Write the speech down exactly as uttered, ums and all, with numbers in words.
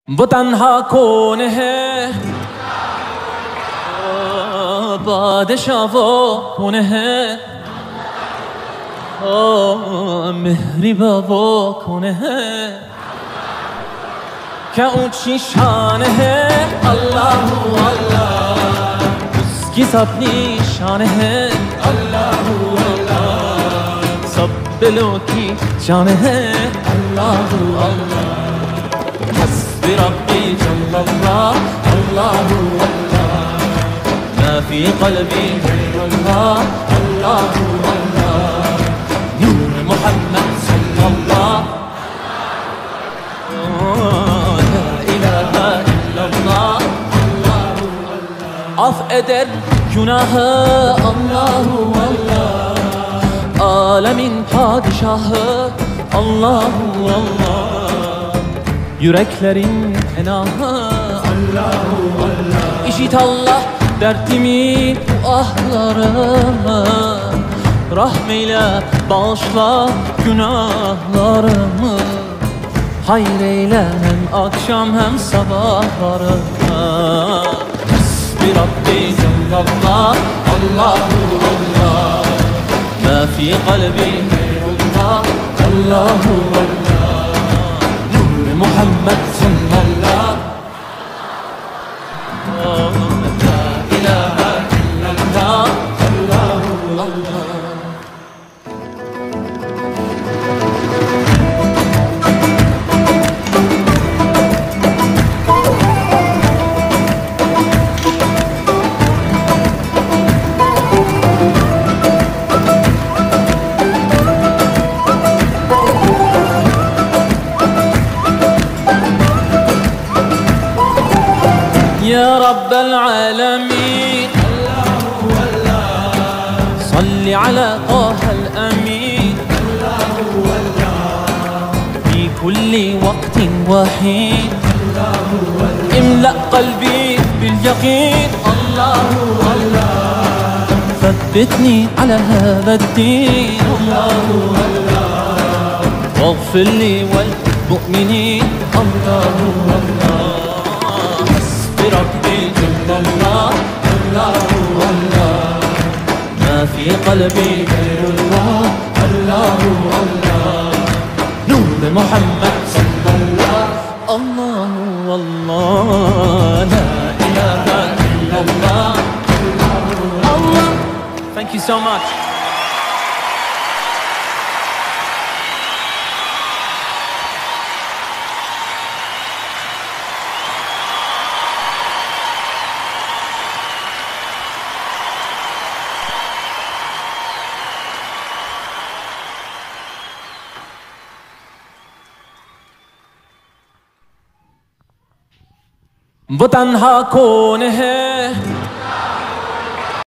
वो तन्हा कौन है, बादशाह वो कौन है, ओ मेहरबा वो कौन है, क्या ऊंची शान है। अल्लाह अल्लाह उसकी सब निशान है। अल्लाह अल्लाह सब दिलों की जान है। अल्लाह अल्लाह हस्बी रब्बी जल्लल्लाह। अल्लाह अल्लाह मा फी क़ल्बी गैरुल्लाह। अल्लाह अल्लाह नूर मुहम्मद सल्लल्लाह। Af eder günahı Allahu Allah, alemin padişahı Allahu Allah, yüreklerin enahı Allahu Allah. İşit Allah dertimi, ahlarımı, rahmeyle bağışla günahlarımı, hayır eyle hem akşam hem sabahlarımı. بربي جل الله. الله الله ما في قلبي غير الله. الله الله نور محمد صلى الله. لا إله إلا الله. الله الله يا رب العالمين. الله الله صل على طه الأمين. الله الله في كل وقت وحين. الله الله املأ قلبي باليقين. الله الله ثبتني على هذا الدين. الله الله واغفر لي والمؤمنين. الله الله بربي جل الله. الله الله ما في قلبي غير الله. الله الله نور محمد صلى الله. الله الله لا إله إلا الله. الله. Thank you so much. वो तन्हा कौन है,